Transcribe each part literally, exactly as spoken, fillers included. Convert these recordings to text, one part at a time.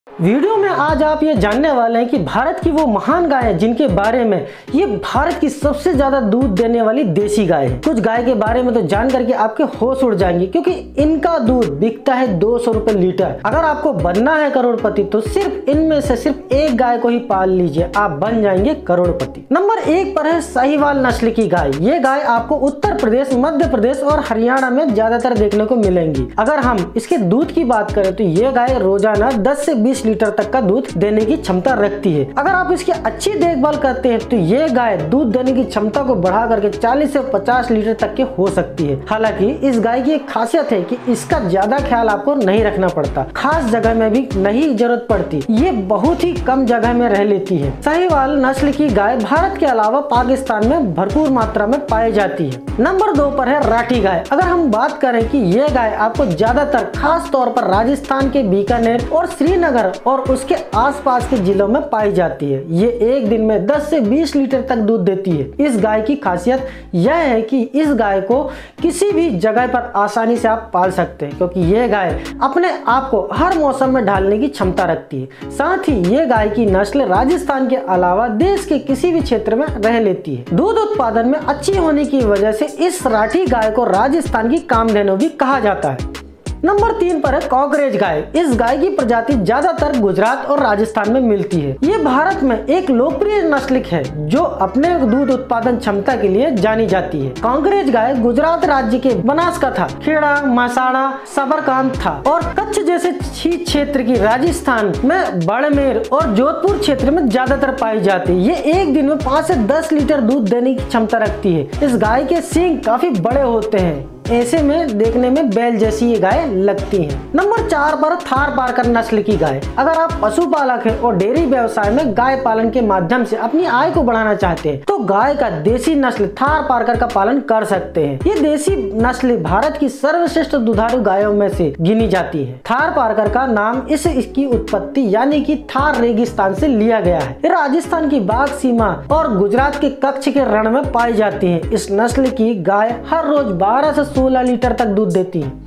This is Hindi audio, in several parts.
वीडियो में आज आप ये जानने वाले हैं कि भारत की वो महान गाय है जिनके बारे में ये भारत की सबसे ज्यादा दूध देने वाली देसी गाय है। कुछ गाय के बारे में तो जान करके आपके होश उड़ जाएंगे क्योंकि इनका दूध बिकता है दो सौ रुपए लीटर। अगर आपको बनना है करोड़पति तो सिर्फ इनमें से सिर्फ एक गाय को ही पाल लीजिए, आप बन जाएंगे करोड़पति। नंबर एक पर है साहिवाल नस्ल की गाय। ये गाय आपको उत्तर प्रदेश, मध्य प्रदेश और हरियाणा में ज्यादातर देखने को मिलेंगी। अगर हम इसके दूध की बात करें तो ये गाय रोजाना दस से बीस लीटर तक का दूध देने की क्षमता रखती है। अगर आप इसकी अच्छी देखभाल करते हैं तो ये गाय दूध देने की क्षमता को बढ़ा करके चालीस से पचास लीटर तक की हो सकती है। हालांकि इस गाय की एक खासियत है कि इसका ज्यादा ख्याल आपको नहीं रखना पड़ता, खास जगह में भी नहीं जरूरत पड़ती, ये बहुत ही कम जगह में रह लेती है। साहिवाल नस्ल की गाय भारत के अलावा पाकिस्तान में भरपूर मात्रा में पाई जाती है। नंबर दो पर है राठी गाय। अगर हम बात करें कि ये गाय आपको ज्यादातर खास तौर पर राजस्थान के बीकानेर और श्रीनगर और उसके आसपास के जिलों में पाई जाती है। ये एक दिन में दस से बीस लीटर तक दूध देती है। इस गाय की खासियत यह है कि इस गाय को किसी भी जगह पर आसानी से आप पाल सकते हैं क्योंकि ये गाय अपने आप को हर मौसम में ढालने की क्षमता रखती है। साथ ही ये गाय की नस्ल राजस्थान के अलावा देश के किसी भी क्षेत्र में रह लेती है। दूध उत्पादन में अच्छी होने की वजह से इस राठी गाय को राजस्थान की कामधेनु भी कहा जाता है। नंबर तीन पर है कॉकरेज गाय। इस गाय की प्रजाति ज्यादातर गुजरात और राजस्थान में मिलती है। ये भारत में एक लोकप्रिय नस्ल है जो अपने दूध उत्पादन क्षमता के लिए जानी जाती है। कॉकरेज गाय गुजरात राज्य के बनासकांठा, खेड़ा, महसाणा, साबरकांठा और कच्छ जैसे क्षेत्र की राजस्थान में बाड़मेर और जोधपुर क्षेत्र में ज्यादातर पाई जाती है। ये एक दिन में पाँच से दस लीटर दूध देने की क्षमता रखती है। इस गाय के सींग काफी बड़े होते हैं, ऐसे में देखने में बैल जैसी ये गाय लगती हैं। नंबर चार पर थार पारकर नस्ल की गाय। अगर आप पशुपालक हैं और डेयरी व्यवसाय में गाय पालन के माध्यम से अपनी आय को बढ़ाना चाहते हैं तो गाय का देसी नस्ल थार पारकर का पालन कर सकते हैं। ये देसी नस्ल भारत की सर्वश्रेष्ठ दुधारू गायों में से गिनी जाती है। थार पारकर का नाम इस इसकी उत्पत्ति यानी कि थार रेगिस्तान से लिया गया है। ये राजस्थान की बाघ सीमा और गुजरात के कच्छ के रण में पाई जाती है। इस नस्ल की गाय हर रोज बारह से सोलह लीटर तक दूध देती है।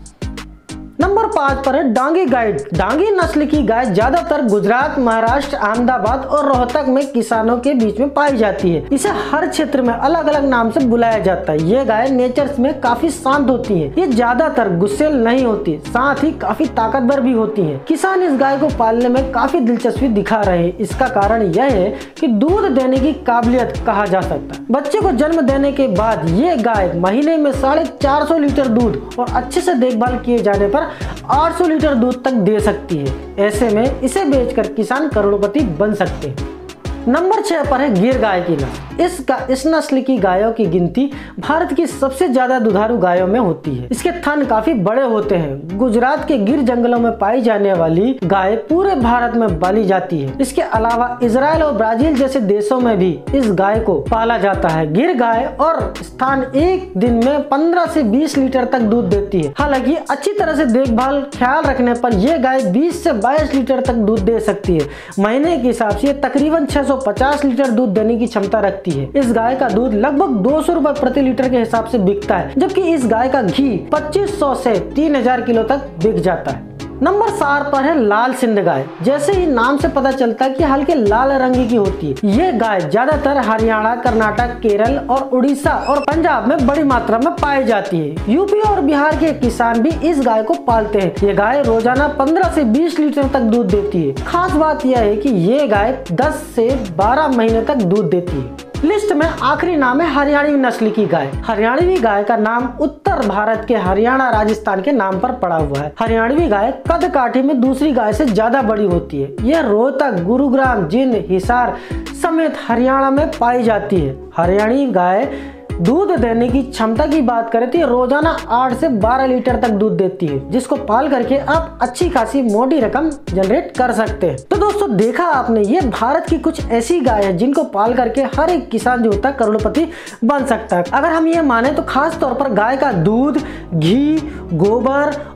नंबर पाँच पर है डांगी गाय। डांगी नस्ल की गाय ज्यादातर गुजरात, महाराष्ट्र, अहमदाबाद और रोहतक में किसानों के बीच में पाई जाती है। इसे हर क्षेत्र में अलग अलग नाम से बुलाया जाता है। ये गाय नेचर में काफी शांत होती है। ये ज्यादातर गुस्सेल नहीं होती, साथ ही काफी ताकतवर भी होती है। किसान इस गाय को पालने में काफी दिलचस्पी दिखा रहे हैं। इसका कारण यह है कि दूध देने की काबिलियत कहा जा सकता है। बच्चे को जन्म देने के बाद ये गाय महीने में साढ़े चार सौ लीटर दूध और अच्छे से देखभाल किए जाने पर आठ सौ लीटर दूध तक दे सकती है। ऐसे में इसे बेचकर किसान करोड़पति बन सकते हैं। नंबर छह पर है गिर गाय की नस्ल। इस इस नस्ल की गायों की गिनती भारत की सबसे ज्यादा दुधारू गायों में होती है। इसके थन काफी बड़े होते हैं। गुजरात के गिर जंगलों में पाई जाने वाली गाय पूरे भारत में पाली जाती है। इसके अलावा इजराइल और ब्राजील जैसे देशों में भी इस गाय को पाला जाता है। गिर गाय और स्थान एक दिन में पंद्रह से बीस लीटर तक दूध देती है। हालांकि अच्छी तरह से देखभाल ख्याल रखने पर यह गाय बीस से बाईस लीटर तक दूध दे सकती है। महीने के हिसाब से तकरीबन छह सौ पचास लीटर दूध देने की क्षमता रखती है। इस गाय का दूध लगभग दो सौ रुपए प्रति लीटर के हिसाब से बिकता है, जबकि इस गाय का घी पच्चीस सौ से तीन हजार किलो तक बिक जाता है। नंबर सात पर है लाल सिंध गाय। जैसे ही नाम से पता चलता है कि हल्के लाल रंग की होती है। ये गाय ज्यादातर हरियाणा, कर्नाटक, केरल और उड़ीसा और पंजाब में बड़ी मात्रा में पाई जाती है। यूपी और बिहार के किसान भी इस गाय को पालते हैं। ये गाय रोजाना पंद्रह से बीस लीटर तक दूध देती है। खास बात यह है कि ये गाय दस से बारह महीने तक दूध देती है। लिस्ट में आखिरी नाम है हरियाणवी नस्ल की गाय। हरियाणवी गाय का नाम उत्तर भारत के हरियाणा, राजस्थान के नाम पर पड़ा हुआ है। हरियाणवी गाय कद काठी में दूसरी गाय से ज्यादा बड़ी होती है। यह रोहतक, गुरुग्राम, जींद, हिसार समेत हरियाणा में पाई जाती है। हरियाणवी गाय दूध देने की क्षमता की बात करें तो रोजाना आठ से बारह लीटर तक दूध देती है, जिसको पाल करके आप अच्छी खासी मोटी रकम जनरेट कर सकते हैं। तो दोस्तों देखा आपने, ये भारत की कुछ ऐसी गाय है जिनको पाल करके हर एक किसान जो होता है करोड़पति बन सकता है। अगर हम ये माने तो खास तौर पर गाय का दूध, घी, गोबर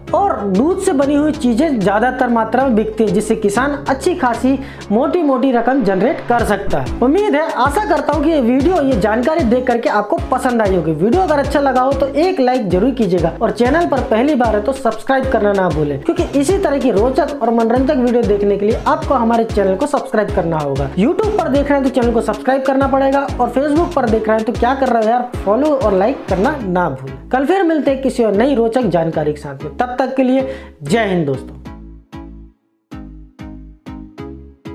और दूध से बनी हुई चीजें ज्यादातर मात्रा में बिकती है, जिससे किसान अच्छी खासी मोटी मोटी रकम जनरेट कर सकता है। उम्मीद है, आशा करता हूँ कि ये वीडियो, ये जानकारी देख करके आपको पसंद आई होगी। वीडियो अगर अच्छा लगा हो तो एक लाइक जरूर कीजिएगा और चैनल पर पहली बार है तो सब्सक्राइब करना ना भूलें, क्योंकि इसी तरह की रोचक और मनोरंजक वीडियो देखने के लिए आपको हमारे चैनल को सब्सक्राइब करना होगा। यूट्यूब पर देख रहे हैं तो चैनल को सब्सक्राइब करना पड़ेगा और फेसबुक पर देख रहे हैं तो क्या कर रहे हो यार, फॉलो और लाइक करना ना भूलें। कल फिर मिलते हैं किसी और नई रोचक जानकारी के साथ में, तब तक के लिए जय हिंद दोस्तों।